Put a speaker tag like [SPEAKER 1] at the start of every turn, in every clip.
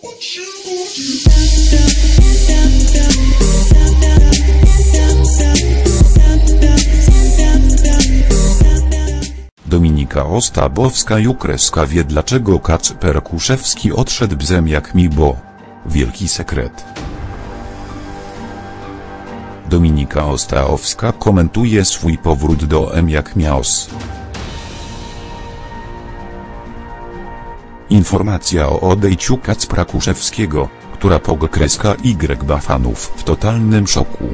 [SPEAKER 1] Dominika Ostabowska wie, dlaczego Kacper Kuszewski odszedł z M jak mi, bo wielki sekret. Dominika Ostabowska komentuje swój powrót do M jak mios. Informacja o odejściu Kacpra Kuszewskiego, która Y fanów w totalnym szoku.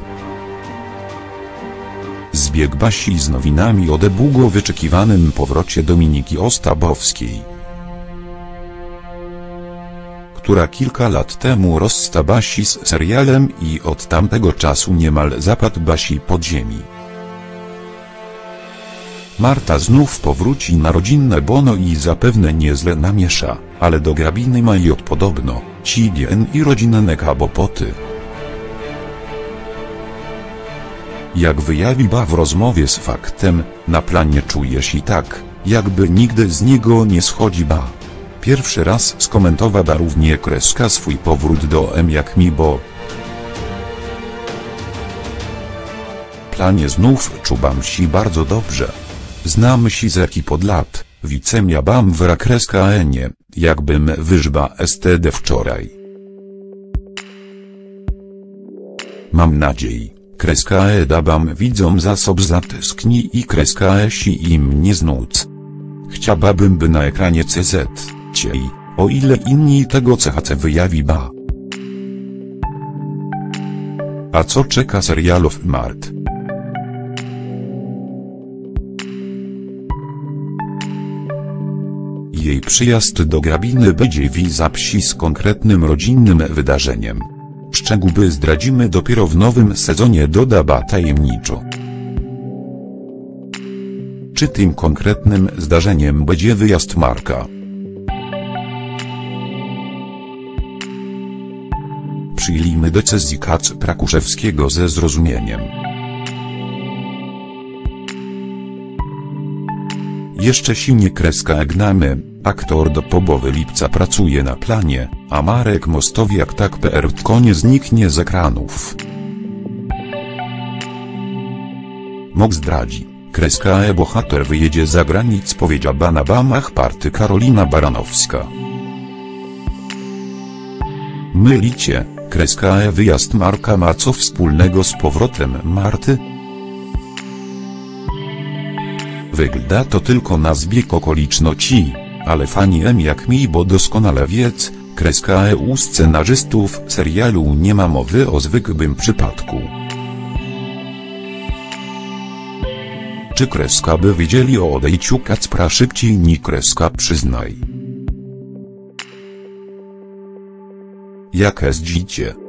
[SPEAKER 1] Zbieg Basi z nowinami o długo wyczekiwanym powrocie Dominiki Ostabowskiej, która kilka lat temu rozstała Basi z serialem i od tamtego czasu niemal zapadł Basi pod ziemi. Marta znów powróci na rodzinne bono i zapewne nieźle namiesza, ale do grabiny ma i podobno CDN i rodzinne kłopoty. Jak wyjawi w rozmowie z Faktem, na planie czuje się tak, jakby nigdy z niego nie schodzi. Pierwszy raz skomentowała również swój powrót do M jak mi, bo planie znów czułam się bardzo dobrze. Znam się z ekipą od lat, wicemia bam w nie, jakbym wyżba STD wczoraj. Mam nadzieję, dabam widzom zasob zatęskni i si im nie znóc. Chciałabym, by na ekranie CZ, ciej, o ile inni tego CHC wyjawi. A co czeka serialów Mart? Jej przyjazd do grabiny będzie wizapsi z konkretnym rodzinnym wydarzeniem. Szczegóły zdradzimy dopiero w nowym sezonie, doda tajemniczo. Czy tym konkretnym zdarzeniem będzie wyjazd Marka? Przyjmijmy decyzję Kacpra Kuszewskiego ze zrozumieniem. Jeszcze silnie gnamy, aktor do połowy lipca pracuje na planie, a Marek Mostowiak konie zniknie z ekranów. Mok zdradzi, bohater wyjedzie za granic, powiedziała na bamach party Karolina Baranowska. Mylicie, wyjazd Marka ma co wspólnego z powrotem Marty? Wygląda to tylko na zbieg okoliczności, ale fani M jak mi, bo doskonale wiec, u scenarzystów serialu nie ma mowy o zwykłym przypadku. Czy by wiedzieli o odejściu Kacpra szybciej niż przyznaj? Jak jest życie?